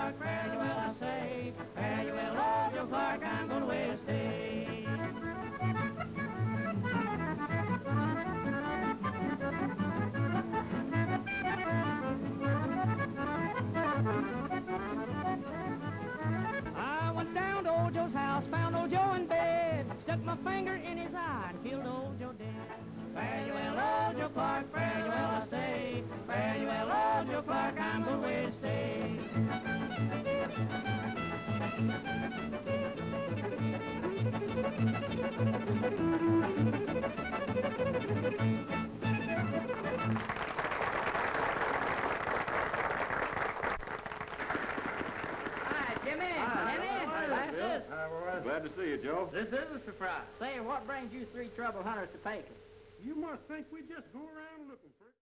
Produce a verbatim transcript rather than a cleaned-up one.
Clark, fare you well, I say. Fare you well, old Joe Clark, I'm going away to stay. I went down to old Joe's house, found old Joe in bed, stuck my finger in his eye and killed old Joe dead. Fare you well, old Joe Clark, fare you well, I say. Fare you well, old Joe Clark, I'm going away to stay. Hi, Jimmy. Hi. Jimmy. Hi, Glasses. Bill. Hi, boy. Glad to see you, Joe. This is a surprise. Say, what brings you three trouble hunters to Pecos? You must think we just go around looking for